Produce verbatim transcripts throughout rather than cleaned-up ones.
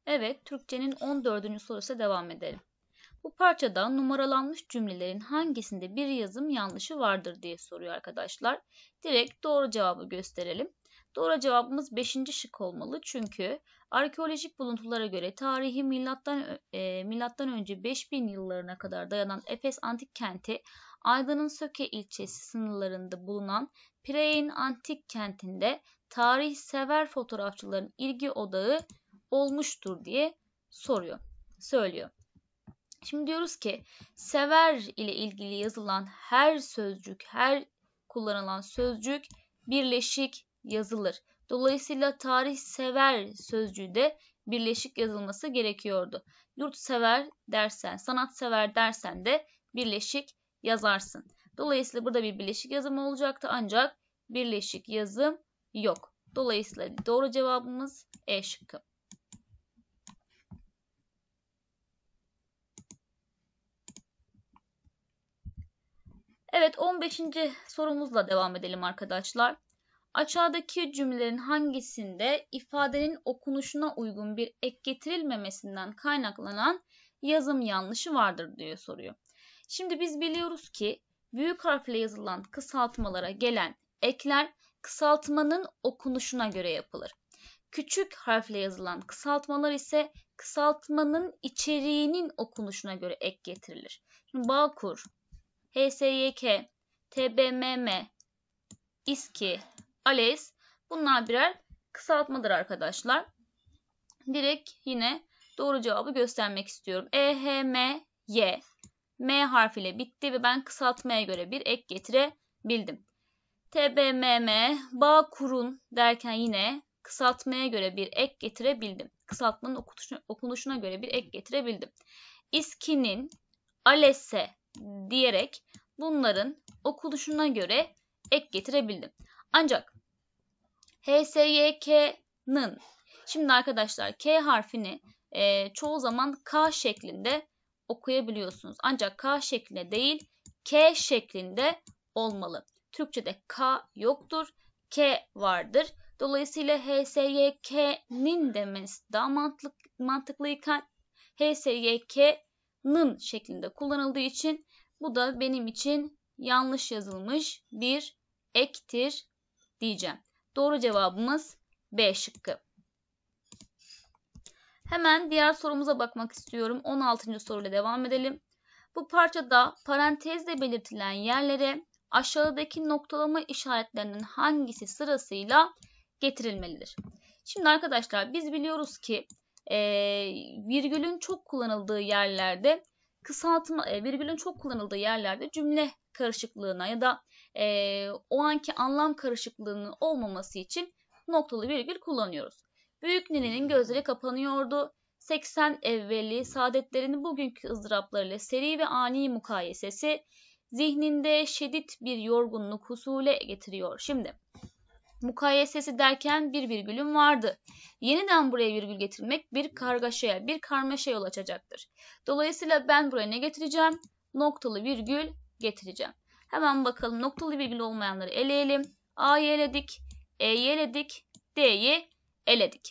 Evet, Türkçenin on dördüncü sorusuna devam edelim. Bu parçada numaralanmış cümlelerin hangisinde bir yazım yanlışı vardır diye soruyor arkadaşlar. Direkt doğru cevabı gösterelim. Doğru cevabımız beşinci şık olmalı. Çünkü arkeolojik buluntulara göre tarihi milattan e, milattan önce beş bin yıllarına kadar dayanan Efes antik kenti, Aydın'ın Söke ilçesi sınırlarında bulunan Pireyin antik kentinde tarihsever fotoğrafçıların ilgi odağı olmuştur diye soruyor, söylüyor. Şimdi diyoruz ki sever ile ilgili yazılan her sözcük, her kullanılan sözcük birleşik yazılır. Dolayısıyla tarihsever sözcüğü de birleşik yazılması gerekiyordu. Yurtsever dersen, sanatsever dersen de birleşik yazarsın. Dolayısıyla burada bir birleşik yazım olacaktı ancak birleşik yazım yok. Dolayısıyla doğru cevabımız E şıkkı. Evet, on beşinci sorumuzla devam edelim arkadaşlar. Aşağıdaki cümlelerin hangisinde ifadenin okunuşuna uygun bir ek getirilmemesinden kaynaklanan yazım yanlışı vardır diye soruyor. Şimdi biz biliyoruz ki büyük harfle yazılan kısaltmalara gelen ekler kısaltmanın okunuşuna göre yapılır. Küçük harfle yazılan kısaltmalar ise kısaltmanın içeriğinin okunuşuna göre ek getirilir. Şimdi Bağkur, H S Y K, T B M M, İSKİ, ALES bunlar birer kısaltmadır arkadaşlar. Direkt yine doğru cevabı göstermek istiyorum. E H M Y, M harfiyle bitti ve ben kısaltmaya göre bir ek getirebildim. T B M M, Bağkur'un derken yine kısaltmaya göre bir ek getirebildim. Kısaltmanın okunuşuna göre bir ek getirebildim. İSKİ'nin, ALES'e diyerek bunların okunuşuna göre ek getirebildim. Ancak H S Y K'nın, şimdi arkadaşlar K harfini e, çoğu zaman K şeklinde okuyabiliyorsunuz. Ancak K şeklinde değil K şeklinde olmalı. Türkçe'de K yoktur, K vardır. Dolayısıyla H S Y K'nin demesi daha mantıklı, mantıklıyken H S Y K'nın şeklinde kullanıldığı için bu da benim için yanlış yazılmış bir ektir diyeceğim. Doğru cevabımız B şıkkı. Hemen diğer sorumuza bakmak istiyorum. on altıncı soruyla devam edelim. Bu parçada parantezle belirtilen yerlere aşağıdaki noktalama işaretlerinin hangisi sırasıyla getirilmelidir? Şimdi arkadaşlar biz biliyoruz ki e, virgülün çok kullanıldığı yerlerde kısaltma, e, virgülün çok kullanıldığı yerlerde cümle karışıklığına ya da e, o anki anlam karışıklığının olmaması için noktalı virgül kullanıyoruz. Büyük ninenin gözleri kapanıyordu. seksen evveli saadetlerini bugünkü ızdıraplarıyla seri ve ani mukayesesi zihninde şiddet bir yorgunluk husule getiriyor. Şimdi mukayesesi derken bir virgülüm vardı. Yeniden buraya virgül getirmek bir kargaşaya, bir karmaşa yol açacaktır. Dolayısıyla ben buraya ne getireceğim? Noktalı virgül getireceğim. Hemen bakalım noktalı virgül olmayanları eleyelim. A'yı eledik, E'yi eledik, D'yi eledik.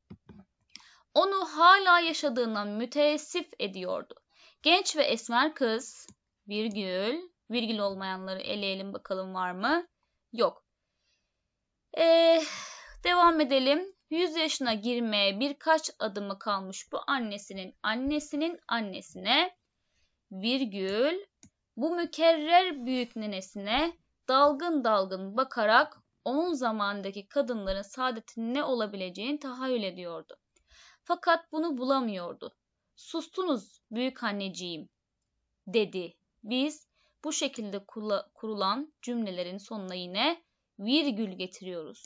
Onu hala yaşadığından müteessif ediyordu. Genç ve esmer kız, virgül, virgül olmayanları eleyelim bakalım var mı? Yok. Ee, devam edelim. yüz yaşına girmeye birkaç adımı kalmış bu annesinin annesinin annesine, virgül, bu mükerrer büyük ninesine dalgın dalgın bakarak onun zamandaki kadınların saadetinin ne olabileceğini tahayyül ediyordu. Fakat bunu bulamıyordu. Sustunuz büyük anneciğim dedi. Biz bu şekilde kurulan cümlelerin sonuna yine virgül getiriyoruz.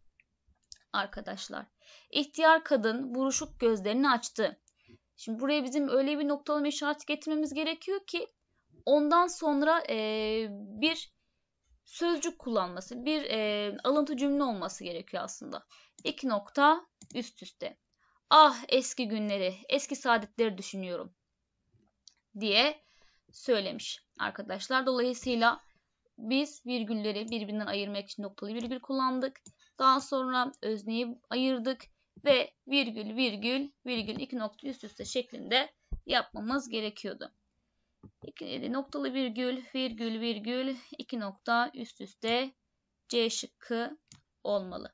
Arkadaşlar, ihtiyar kadın buruşuk gözlerini açtı. Şimdi buraya bizim öyle bir noktalama işareti getirmemiz gerekiyor ki ondan sonra e, bir sözcük kullanması, bir e, alıntı cümle olması gerekiyor aslında. İki nokta üst üste. Ah eski günleri, eski saadetleri düşünüyorum diye söylemiş arkadaşlar. Dolayısıyla biz virgülleri birbirinden ayırmak için noktalı virgül kullandık. Daha sonra özneyi ayırdık. ve virgül virgül virgül iki nokta üst üste şeklinde yapmamız gerekiyordu. İki, noktalı virgül virgül virgül iki nokta üst üste C şıkkı olmalı.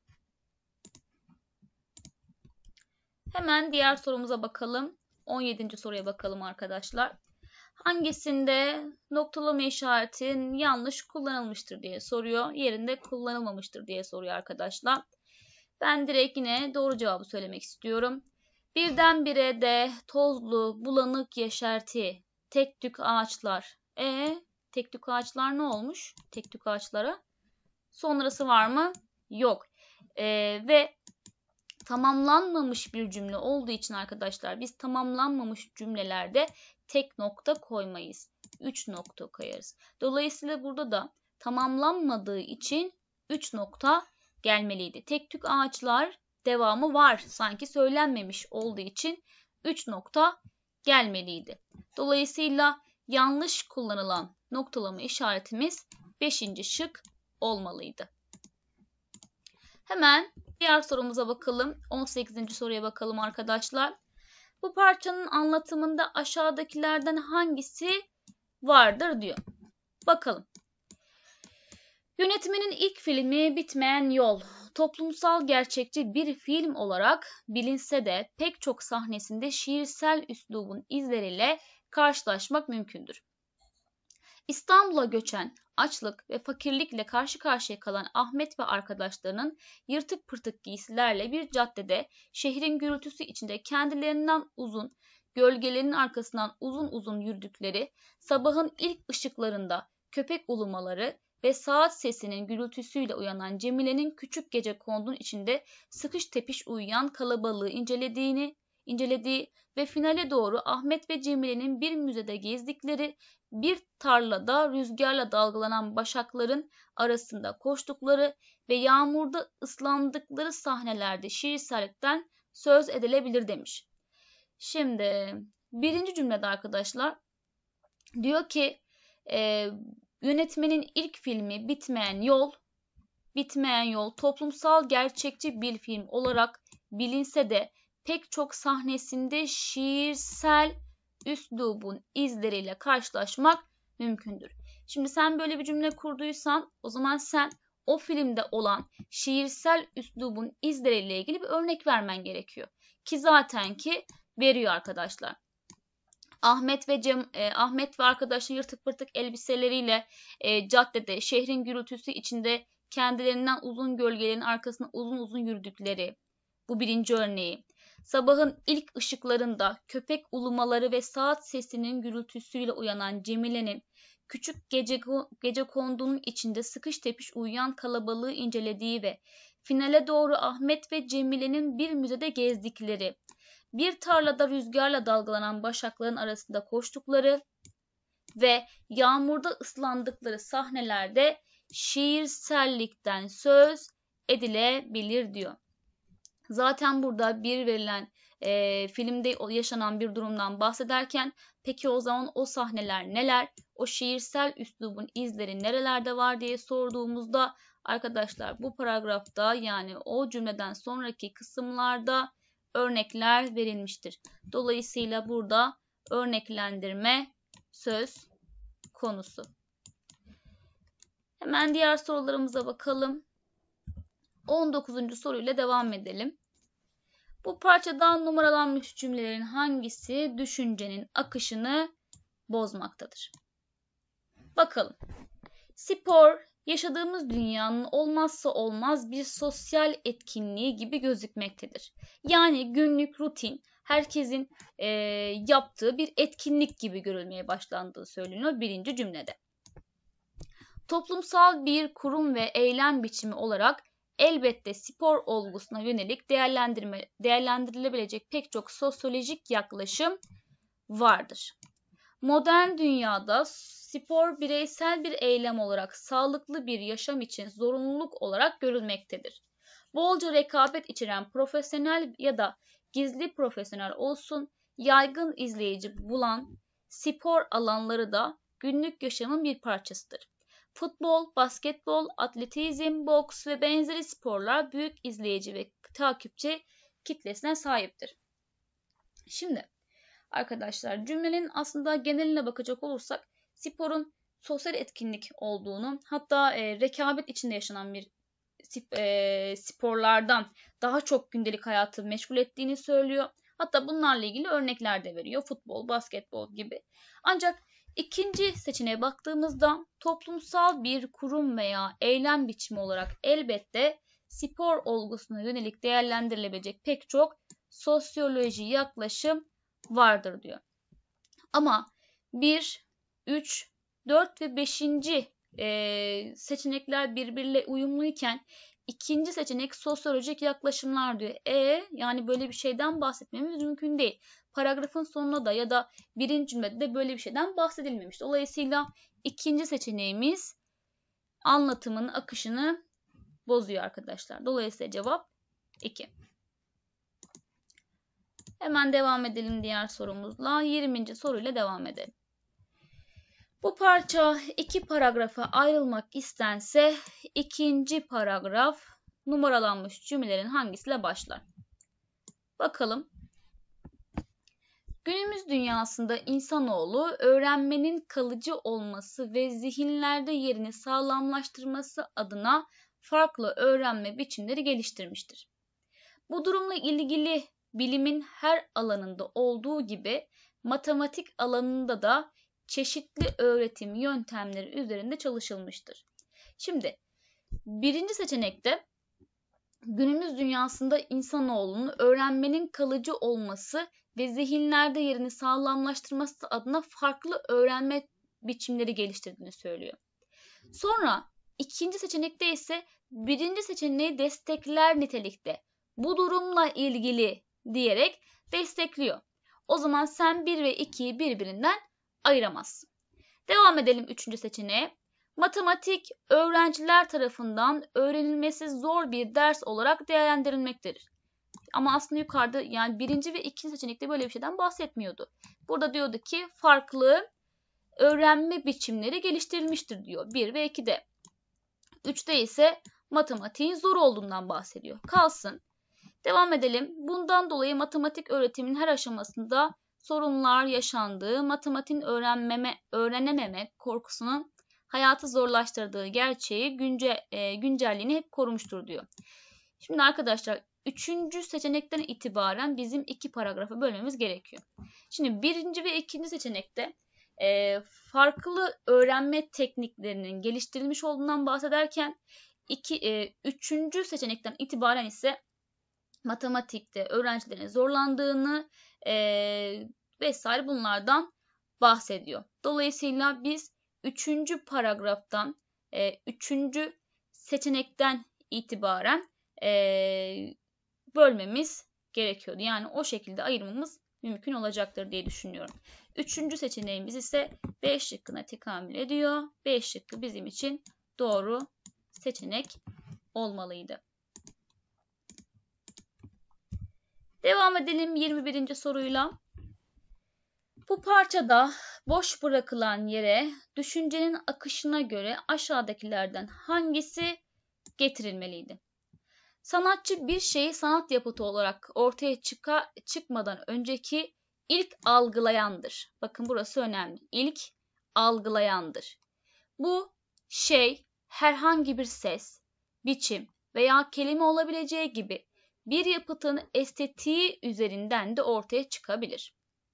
Hemen diğer sorumuza bakalım. on yedinci soruya bakalım arkadaşlar. Hangisinde noktalama işareti yanlış kullanılmıştır diye soruyor. Yerinde kullanılmamıştır diye soruyor arkadaşlar. Ben direkt yine doğru cevabı söylemek istiyorum. Birdenbire de tozlu, bulanık yeşerti, tek tük ağaçlar. E tek tük ağaçlar ne olmuş? Tek tük ağaçlara sonrası var mı? Yok. E, ve tamamlanmamış bir cümle olduğu için arkadaşlar biz tamamlanmamış cümlelerde tek nokta koymayız. üç nokta koyarız. Dolayısıyla burada da tamamlanmadığı için üç nokta gelmeliydi. Tek tük ağaçlar devamı var. Sanki söylenmemiş olduğu için üç nokta gelmeliydi. Dolayısıyla yanlış kullanılan noktalama işaretimiz beşinci şık olmalıydı. Hemen diğer sorumuza bakalım. on sekizinci soruya bakalım arkadaşlar. Bu parçanın anlatımında aşağıdakilerden hangisi vardır diyor. Bakalım. Yönetmenin ilk filmi Bitmeyen Yol, toplumsal gerçekçi bir film olarak bilinse de pek çok sahnesinde şiirsel üslubun izleriyle karşılaşmak mümkündür. İstanbul'a göçen, açlık ve fakirlikle karşı karşıya kalan Ahmet ve arkadaşlarının yırtık pırtık giysilerle bir caddede şehrin gürültüsü içinde kendilerinden uzun, gölgelerin arkasından uzun uzun yürüdükleri, sabahın ilk ışıklarında köpek ulumaları ve saat sesinin gürültüsüyle uyanan Cemile'nin küçük gecekondunun içinde sıkış tepiş uyuyan kalabalığı incelediğini, incelediği ve finale doğru Ahmet ve Cemile'nin bir müzede gezdikleri, bir tarlada rüzgarla dalgalanan başakların arasında koştukları ve yağmurda ıslandıkları sahnelerde şiirsellikten söz edilebilir demiş. Şimdi birinci cümlede arkadaşlar diyor ki e, yönetmenin ilk filmi Bitmeyen Yol, Bitmeyen Yol toplumsal gerçekçi bir film olarak bilinse de pek çok sahnesinde şiirsel üslubun izleriyle karşılaşmak mümkündür. Şimdi sen böyle bir cümle kurduysan o zaman sen o filmde olan şiirsel üslubun izleriyle ilgili bir örnek vermen gerekiyor. Ki zaten ki veriyor arkadaşlar. Ahmet ve Cem, e, Ahmet ve arkadaşının yırtık pırtık elbiseleriyle e, caddede şehrin gürültüsü içinde kendilerinden uzun gölgelerin arkasında uzun uzun yürüdükleri. Bu birinci örneği. Sabahın ilk ışıklarında köpek ulumaları ve saat sesinin gürültüsüyle uyanan Cemile'nin küçük gece, gecekondunun içinde sıkış tepiş uyuyan kalabalığı incelediği ve finale doğru Ahmet ve Cemile'nin bir müzede gezdikleri, bir tarlada rüzgarla dalgalanan başakların arasında koştukları ve yağmurda ıslandıkları sahnelerde şiirsellikten söz edilebilir diyor. Zaten burada bir verilen e, filmde yaşanan bir durumdan bahsederken peki o zaman o sahneler neler? O şiirsel üslubun izleri nerelerde var diye sorduğumuzda arkadaşlar bu paragrafta yani o cümleden sonraki kısımlarda örnekler verilmiştir. Dolayısıyla burada örneklendirme söz konusu. Hemen diğer sorularımıza bakalım. on dokuzuncu soruyla devam edelim. Bu parçadan numaralanmış cümlelerin hangisi düşüncenin akışını bozmaktadır? Bakalım. Spor, yaşadığımız dünyanın olmazsa olmaz bir sosyal etkinliği gibi gözükmektedir. Yani günlük rutin, herkesin e, yaptığı bir etkinlik gibi görülmeye başlandığı söyleniyor birinci cümlede. Toplumsal bir kurum ve eylem biçimi olarak elbette spor olgusuna yönelik değerlendirme, değerlendirilebilecek pek çok sosyolojik yaklaşım vardır. Modern dünyada spor bireysel bir eylem olarak sağlıklı bir yaşam için zorunluluk olarak görülmektedir. Bolca rekabet içeren profesyonel ya da gizli profesyonel olsun, yaygın izleyici bulan spor alanları da günlük yaşamın bir parçasıdır. Futbol, basketbol, atletizm, boks ve benzeri sporlar büyük izleyici ve takipçi kitlesine sahiptir. Şimdi arkadaşlar cümlenin aslında geneline bakacak olursak sporun sosyal etkinlik olduğunu, hatta e, rekabet içinde yaşanan bir e, sporlardan daha çok gündelik hayatı meşgul ettiğini söylüyor. Hatta bunlarla ilgili örnekler de veriyor. Futbol, basketbol gibi. Ancak ikinci seçeneğe baktığımızda toplumsal bir kurum veya eylem biçimi olarak elbette spor olgusuna yönelik değerlendirilebilecek pek çok sosyoloji yaklaşım vardır diyor. Ama bir, üç, dört ve beşinci e, seçenekler birbiriyle uyumluyken ikinci seçenek sosyolojik yaklaşımlar diyor. E yani böyle bir şeyden bahsetmemiz mümkün değil. Paragrafın sonuna da ya da birinci cümlede de böyle bir şeyden bahsedilmemiş. Dolayısıyla ikinci seçeneğimiz anlatımın akışını bozuyor arkadaşlar. Dolayısıyla cevap iki. Hemen devam edelim diğer sorumuzla. yirminci soruyla devam edelim. Bu parça iki paragrafa ayrılmak istense ikinci paragraf numaralanmış cümlelerin hangisiyle başlar? Bakalım. Günümüz dünyasında insanoğlu öğrenmenin kalıcı olması ve zihinlerde yerini sağlamlaştırması adına farklı öğrenme biçimleri geliştirmiştir. Bu durumla ilgili bilimin her alanında olduğu gibi matematik alanında da çeşitli öğretim yöntemleri üzerinde çalışılmıştır. Şimdi birinci seçenekte günümüz dünyasında insanoğlunun öğrenmenin kalıcı olması ve zihinlerde yerini sağlamlaştırması adına farklı öğrenme biçimleri geliştirdiğini söylüyor. Sonra ikinci seçenekte ise birinci seçeneği destekler nitelikte bu durumla ilgili diyerek destekliyor. O zaman sen bir ve ikiyi birbirinden ayıramazsın. Devam edelim üçüncü seçeneğe. Matematik öğrenciler tarafından öğrenilmesi zor bir ders olarak değerlendirilmektedir. Ama aslında yukarıda yani birinci ve ikinci seçenekte böyle bir şeyden bahsetmiyordu. Burada diyordu ki farklı öğrenme biçimleri geliştirilmiştir diyor. bir ve ikide. üçte ise matematiğin zor olduğundan bahsediyor. Kalsın. Devam edelim. Bundan dolayı matematik öğretiminin her aşamasında sorunlar yaşandığı, matematiğin öğrenmeme, öğrenememe korkusunun hayatı zorlaştırdığı gerçeği günce, e, güncelliğini hep korumuştur diyor. Şimdi arkadaşlar üçüncü seçenekten itibaren bizim iki paragrafa bölmemiz gerekiyor. Şimdi birinci ve ikinci seçenekte e, farklı öğrenme tekniklerinin geliştirilmiş olduğundan bahsederken iki, e, üçüncü seçenekten itibaren ise matematikte öğrencilerin zorlandığını e, vesaire bunlardan bahsediyor. Dolayısıyla biz üçüncü paragraftan, e, üçüncü seçenekten itibaren e, bölmemiz gerekiyordu. Yani o şekilde ayırmamız mümkün olacaktır diye düşünüyorum. Üçüncü seçeneğimiz ise B şıkkına tekamül ediyor. B şıkkı bizim için doğru seçenek olmalıydı. Devam edelim yirmi birinci soruyla. Bu parçada boş bırakılan yere düşüncenin akışına göre aşağıdakilerden hangisi getirilmeliydi? Sanatçı bir şeyi sanat yapıtı olarak ortaya çıka, çıkmadan önceki ilk algılayandır. Bakın burası önemli. İlk algılayandır. Bu şey herhangi bir ses, biçim veya kelime olabileceği gibi bir yapıtın estetiği üzerinden de ortaya çıkabilir.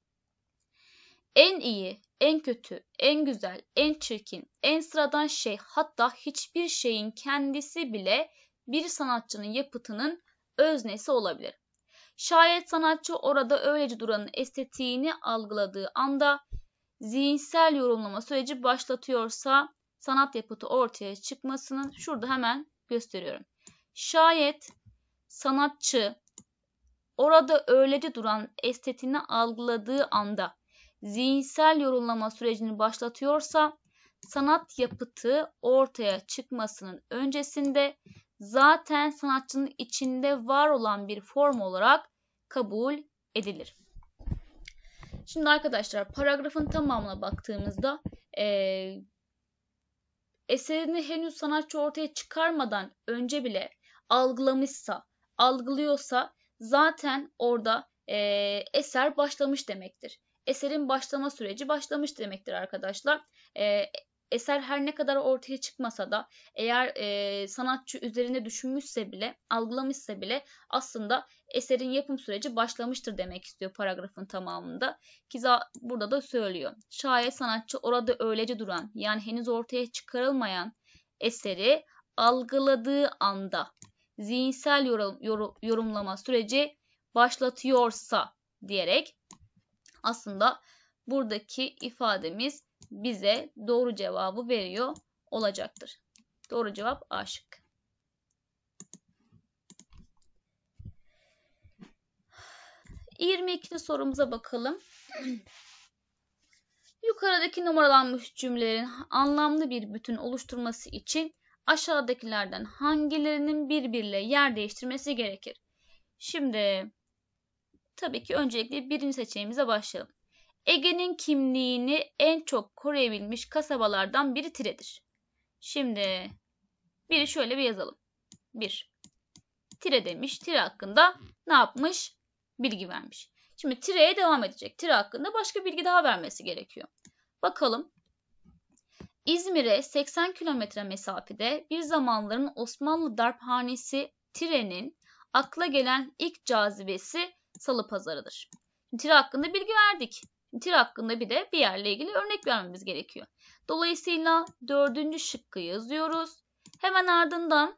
En iyi, en kötü, en güzel, en çirkin, en sıradan şey hatta hiçbir şeyin kendisi bile bir sanatçının yapıtının öznesi olabilir. Şayet sanatçı orada öylece duranın estetiğini algıladığı anda zihinsel yorumlama süreci başlatıyorsa sanat yapıtı ortaya çıkmasının şurada hemen gösteriyorum. Şayet sanatçı orada öylece duran estetiğini algıladığı anda zihinsel yorumlama sürecini başlatıyorsa sanat yapıtı ortaya çıkmasının öncesinde zaten sanatçının içinde var olan bir form olarak kabul edilir. Şimdi arkadaşlar paragrafın tamamına baktığımızda e, eserini henüz sanatçı ortaya çıkarmadan önce bile algılamışsa, algılıyorsa zaten orada e, eser başlamış demektir. Eserin başlama süreci başlamış demektir arkadaşlar. E, eser her ne kadar ortaya çıkmasa da eğer e, sanatçı üzerine düşünmüşse bile, algılamışsa bile aslında eserin yapım süreci başlamıştır demek istiyor paragrafın tamamında. Ki burada da söylüyor. Şayet sanatçı orada öylece duran, yani henüz ortaya çıkarılmayan eseri algıladığı anda zihinsel yorum, yorum, yorumlama süreci başlatıyorsa diyerek aslında buradaki ifademiz bize doğru cevabı veriyor olacaktır. Doğru cevap A şıkkı. yirmi ikinci sorumuza bakalım. Yukarıdaki numaralanmış cümlelerin anlamlı bir bütün oluşturması için aşağıdakilerden hangilerinin birbiriyle yer değiştirmesi gerekir? Şimdi tabii ki öncelikle birinci seçeneğimize başlayalım. Ege'nin kimliğini en çok koruyabilmiş kasabalardan biri Tire'dir. Şimdi biri şöyle bir yazalım. bir. Tire demiş. Tire hakkında ne yapmış? Bilgi vermiş. Şimdi Tire'ye devam edecek. Tire hakkında başka bilgi daha vermesi gerekiyor. Bakalım. İzmir'e seksen kilometre mesafede bir zamanların Osmanlı darphanesi Tire'nin akla gelen ilk cazibesi Salıpazarı'dır. Tire hakkında bilgi verdik. Tire hakkında bir de bir yerle ilgili örnek vermemiz gerekiyor. Dolayısıyla dördüncü şıkkı yazıyoruz. Hemen ardından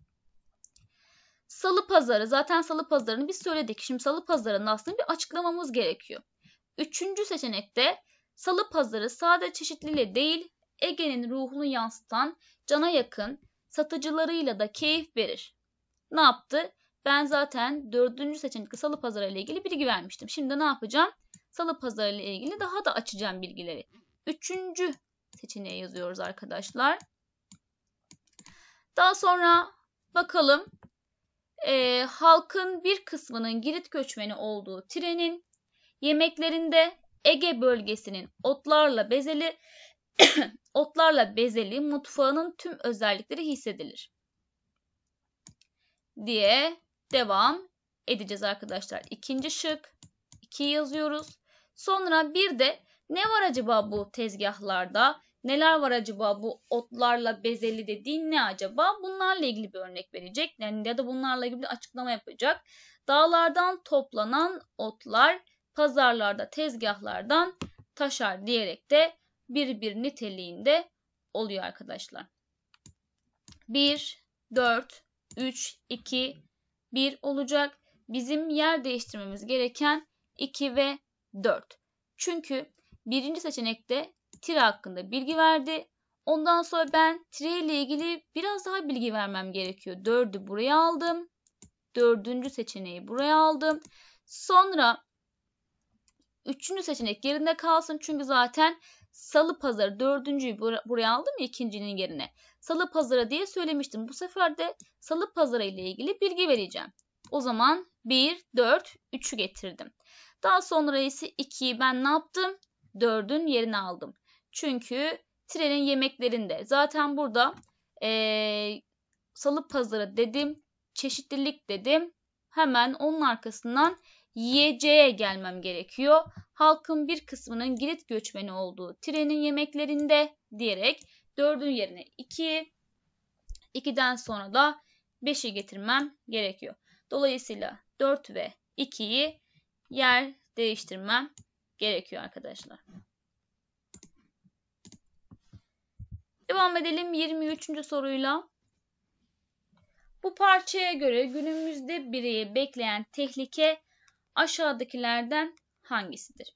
Salıpazarı, zaten Salıpazarı'nı biz söyledik. Şimdi Salıpazarı'nın aslında bir açıklamamız gerekiyor. Üçüncü seçenekte Salıpazarı sadece çeşitliliğiyle değil, Ege'nin ruhunu yansıtan cana yakın satıcılarıyla da keyif verir. Ne yaptı? Ben zaten dördüncü seçenekte Salıpazarı ile ilgili bilgi vermiştim. Şimdi ne yapacağım? Salıpazarı ile ilgili daha da açacağım bilgileri. Üçüncü seçeneği yazıyoruz arkadaşlar. Daha sonra bakalım. E, halkın bir kısmının Girit göçmeni olduğu Tire'nin yemeklerinde Ege bölgesinin otlarla bezeli otlarla bezeli mutfağının tüm özellikleri hissedilir diye devam edeceğiz arkadaşlar. İkinci şık. iki yazıyoruz. Sonra bir de ne var acaba bu tezgahlarda? Neler var acaba bu otlarla bezeli dediğin ne acaba? Bunlarla ilgili bir örnek verecek. Yani ya da bunlarla ilgili bir açıklama yapacak. Dağlardan toplanan otlar pazarlarda, tezgahlardan taşar diyerek de bir bir niteliğinde oluyor arkadaşlar. bir, dört, üç, iki, bir olacak. Bizim yer değiştirmemiz gereken iki ve dört. Çünkü birinci seçenekte Tire hakkında bilgi verdi. Ondan sonra ben Tire ile ilgili biraz daha bilgi vermem gerekiyor. dördü buraya aldım. Dördüncü seçeneği buraya aldım. Sonra üçüncü seçenek yerinde kalsın. Çünkü zaten Salıpazarı dördüncüyü buraya aldım ya ikincinin yerine. Salıpazarı diye söylemiştim. Bu sefer de Salıpazarı ile ilgili bilgi vereceğim. O zaman bir, dört, üçü getirdim. Daha sonra ise ikiyi ben ne yaptım? dördün yerine aldım. Çünkü Tire'nin yemeklerinde zaten burada ee, Salıpazarı dedim, çeşitlilik dedim. Hemen onun arkasından yiyeceğe gelmem gerekiyor. Halkın bir kısmının Girit göçmeni olduğu Tire'nin yemeklerinde diyerek dördün yerine iki, ikiden sonra da beşi getirmem gerekiyor. Dolayısıyla dört ve ikiyi yer değiştirmem gerekiyor arkadaşlar. Devam edelim yirmi üçüncü soruyla. Bu parçaya göre günümüzde bireyi bekleyen tehlike aşağıdakilerden hangisidir?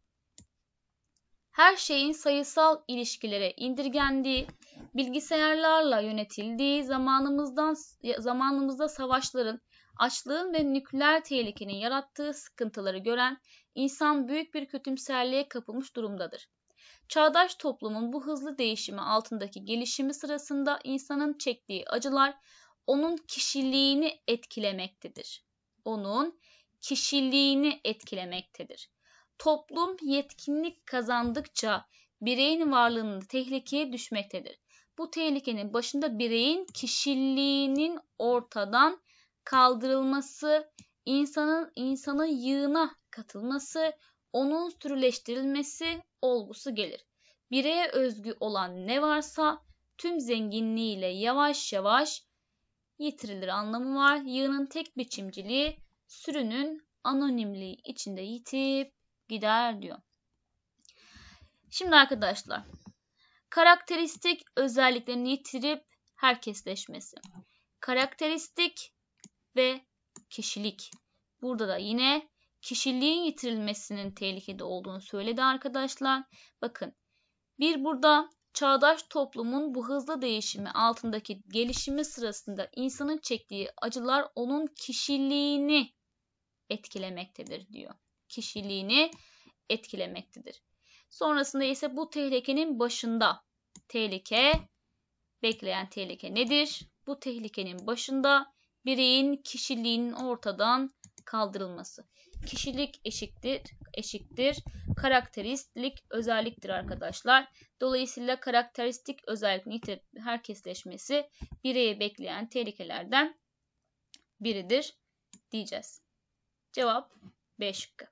Her şeyin sayısal ilişkilere indirgendiği, bilgisayarlarla yönetildiği, zamanımızdan zamanımızda savaşların, açlığın ve nükleer tehlikenin yarattığı sıkıntıları gören insan büyük bir kötümserliğe kapılmış durumdadır. Çağdaş toplumun bu hızlı değişimi altındaki gelişimi sırasında insanın çektiği acılar onun kişiliğini etkilemektedir. Onun kişiliğini etkilemektedir. Toplum yetkinlik kazandıkça bireyin varlığının tehlikeye düşmektedir. Bu tehlikenin başında bireyin kişiliğinin ortadan kaldırılması insanın insanın yığına katılması, onun sürüleştirilmesi olgusu gelir. Bireye özgü olan ne varsa tüm zenginliğiyle yavaş yavaş yitirilir anlamı var. Yığının tek biçimciliği sürünün anonimliği içinde yitip gider diyor. Şimdi arkadaşlar, karakteristik özelliklerini yitirip herkesleşmesi. Karakteristik ve kişilik. Burada da yine kişiliğin yitirilmesinin tehlikede olduğunu söyledi arkadaşlar. Bakın, bir burada çağdaş toplumun bu hızlı değişimi altındaki gelişimi sırasında insanın çektiği acılar onun kişiliğini etkilemektedir diyor. Kişiliğini etkilemektedir. Sonrasında ise bu tehlikenin başında tehlike, bekleyen tehlike nedir? Bu tehlikenin başında bireyin kişiliğinin ortadan kaldırılması. Kişilik eşittir, eşittir karakteristik özelliktir arkadaşlar. Dolayısıyla karakteristik özelliğin yitirip herkesleşmesi bireyi bekleyen tehlikelerden biridir diyeceğiz. Cevap B şıkkı.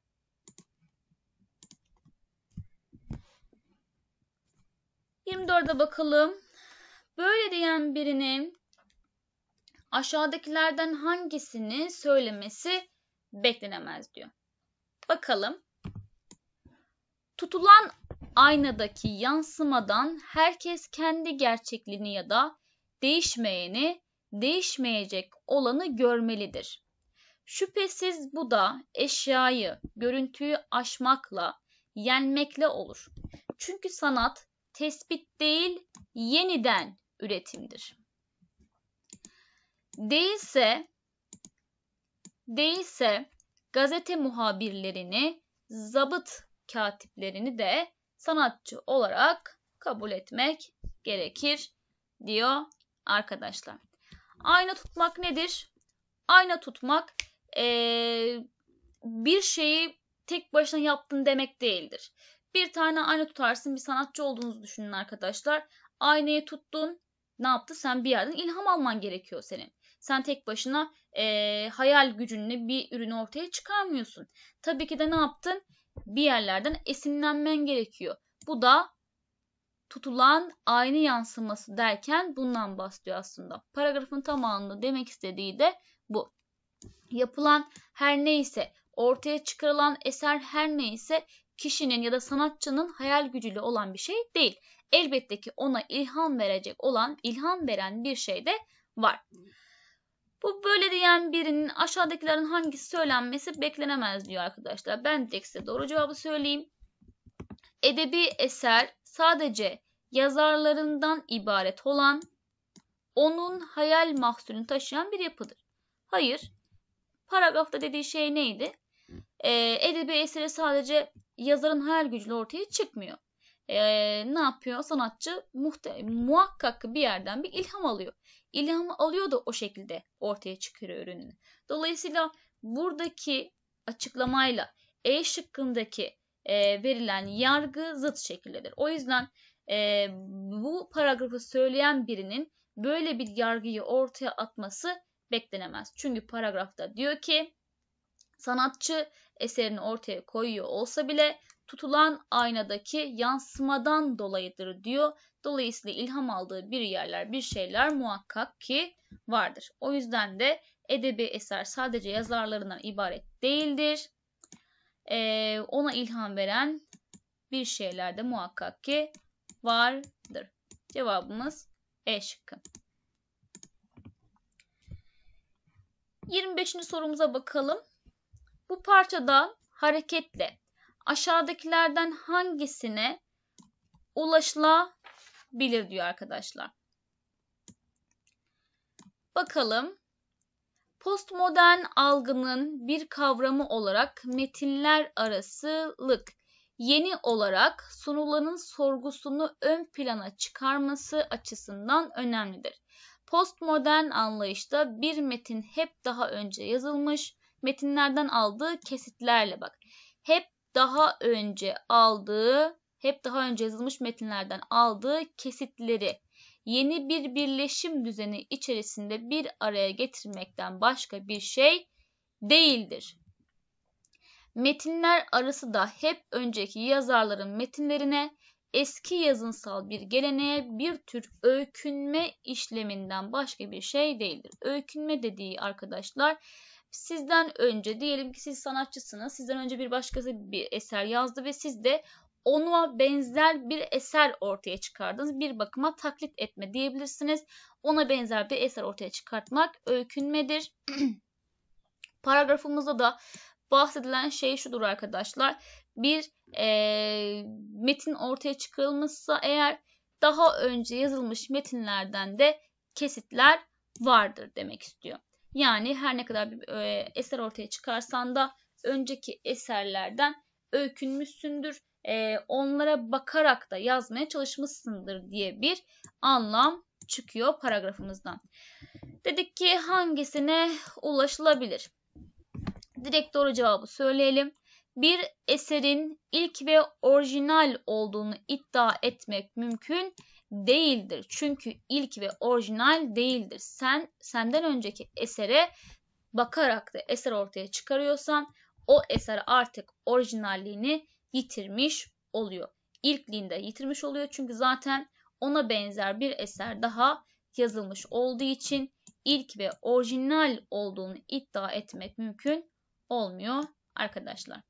yirmi dörde bakalım. Böyle diyen birinin aşağıdakilerden hangisini söylemesi beklenemez diyor. Bakalım. Tutulan aynadaki yansımadan herkes kendi gerçekliğini ya da değişmeyeni, değişmeyecek olanı görmelidir. Şüphesiz bu da eşyayı, görüntüyü aşmakla, yenmekle olur. Çünkü sanat tespit değil, yeniden üretimdir. Değilse, değilse gazete muhabirlerini, zabıt katiplerini de sanatçı olarak kabul etmek gerekir diyor arkadaşlar. Ayna tutmak nedir? Ayna tutmak ee, bir şeyi tek başına yaptın demek değildir. Bir tane ayna tutarsın, bir sanatçı olduğunuzu düşünün arkadaşlar. Aynayı tuttun, ne yaptı? Sen bir yerden ilham alman gerekiyor senin. Sen tek başına e, hayal gücünle bir ürünü ortaya çıkarmıyorsun. Tabii ki de ne yaptın? Bir yerlerden esinlenmen gerekiyor. Bu da tutulan ayna yansıması derken bundan bahsediyor aslında. Paragrafın tamamında demek istediği de bu. Yapılan her neyse, ortaya çıkarılan eser her neyse kişinin ya da sanatçının hayal gücüyle olan bir şey değil. Elbette ki ona ilham verecek olan, ilham veren bir şey de var. Bu böyle diyen birinin aşağıdakilerin hangisi söylenmesi beklenemez diyor arkadaşlar. Ben de size doğru cevabı söyleyeyim. Edebi eser sadece yazarlarından ibaret olan, onun hayal mahsulünü taşıyan bir yapıdır. Hayır. Paragrafta dediği şey neydi? Ee, edebi eseri sadece yazarın hayal gücüyle ortaya çıkmıyor. Ee, ne yapıyor? Sanatçı muhte- muhakkak bir yerden bir ilham alıyor. İlhamı alıyor da o şekilde ortaya çıkarıyor ürününü. Dolayısıyla buradaki açıklamayla E şıkkındaki e, verilen yargı zıt şekildedir. O yüzden e, bu paragrafı söyleyen birinin böyle bir yargıyı ortaya atması beklenemez. Çünkü paragrafta diyor ki sanatçı eserini ortaya koyuyor olsa bile tutulan aynadaki yansımadan dolayıdır diyor. Dolayısıyla ilham aldığı bir yerler, bir şeyler muhakkak ki vardır. O yüzden de edebi eser sadece yazarlarından ibaret değildir. Ee, ona ilham veren bir şeyler de muhakkak ki vardır. Cevabımız E şıkkı. yirmi beşinci sorumuza bakalım. Bu parçada hareketle aşağıdakilerden hangisine ulaşılabilir diyor arkadaşlar. Bakalım. Postmodern algının bir kavramı olarak metinler arasılık yeni olarak sunulanın sorgusunu ön plana çıkarması açısından önemlidir. Postmodern anlayışta bir metin hep daha önce yazılmış metinlerden aldığı kesitlerle bak. Hep daha önce aldığı, hep daha önce yazılmış metinlerden aldığı kesitleri yeni bir birleşim düzeni içerisinde bir araya getirmekten başka bir şey değildir. Metinler arası da hep önceki yazarların metinlerine, eski yazınsal bir geleneğe bir tür öykünme işleminden başka bir şey değildir. Öykünme dediği arkadaşlar, sizden önce, diyelim ki siz sanatçısınız, sizden önce bir başkası bir eser yazdı ve siz de ona benzer bir eser ortaya çıkardınız. Bir bakıma taklit etme diyebilirsiniz. Ona benzer bir eser ortaya çıkartmak öykünmedir. Paragrafımızda da bahsedilen şey şudur arkadaşlar. Bir e, metin ortaya çıkarılmışsa eğer, daha önce yazılmış metinlerden de kesitler vardır demek istiyor. Yani her ne kadar bir e, eser ortaya çıkarsan da önceki eserlerden öykünmüşsündür. E, onlara bakarak da yazmaya çalışmışsındır diye bir anlam çıkıyor paragrafımızdan. Dedik ki hangisine ulaşılabilir? Direkt doğru cevabı söyleyelim. Bir eserin ilk ve orijinal olduğunu iddia etmek mümkün değildir. Çünkü ilk ve orijinal değildir. Sen senden önceki esere bakarak da eser ortaya çıkarıyorsan o eser artık orijinalliğini yitirmiş oluyor. İlkliğini de yitirmiş oluyor. Çünkü zaten ona benzer bir eser daha yazılmış olduğu için ilk ve orijinal olduğunu iddia etmek mümkün olmuyor arkadaşlar.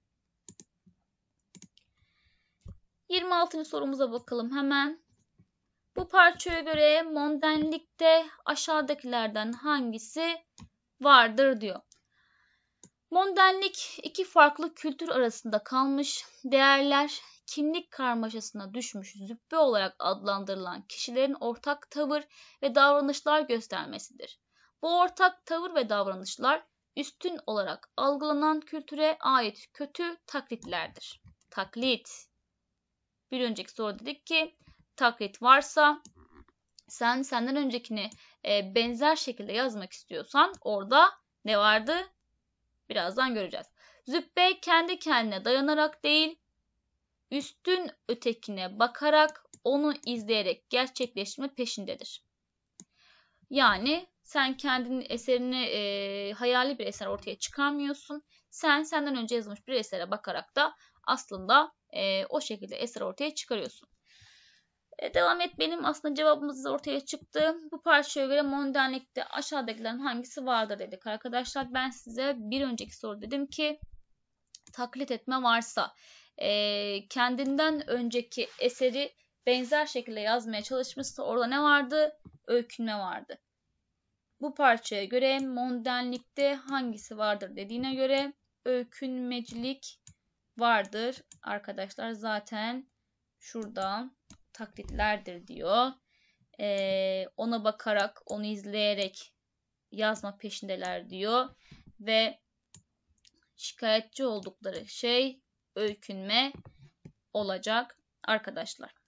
yirmi altıncı sorumuza bakalım hemen. Bu parçaya göre modernlikte aşağıdakilerden hangisi vardır diyor. Modernlik iki farklı kültür arasında kalmış değerler, kimlik karmaşasına düşmüş züppe olarak adlandırılan kişilerin ortak tavır ve davranışlar göstermesidir. Bu ortak tavır ve davranışlar üstün olarak algılanan kültüre ait kötü taklitlerdir. Taklit. Bir önceki soru dedik ki taklit varsa, sen senden öncekini e, benzer şekilde yazmak istiyorsan orada ne vardı? Birazdan göreceğiz. Züppe kendi kendine dayanarak değil, üstün ötekine bakarak onu izleyerek gerçekleştirme peşindedir. Yani sen kendinin eserini e, hayali bir eser ortaya çıkarmıyorsun. Sen senden önce yazılmış bir esere bakarak da aslında e, o şekilde eser ortaya çıkarıyorsun. E, devam et, benim aslında cevabımız ortaya çıktı. Bu parçaya göre modernlikte aşağıdakilerin hangisi vardır dedik arkadaşlar. Ben size bir önceki soru dedim ki taklit etme varsa, e, kendinden önceki eseri benzer şekilde yazmaya çalışmışsa orada ne vardı? Öykünme vardı. Bu parçaya göre modernlikte hangisi vardır dediğine göre öykünmecilik vardır arkadaşlar. Zaten şuradan taklitlerdir diyor. Ee, ona bakarak, onu izleyerek yazma peşindeler diyor. Ve şikayetçi oldukları şey öykünme olacak arkadaşlar.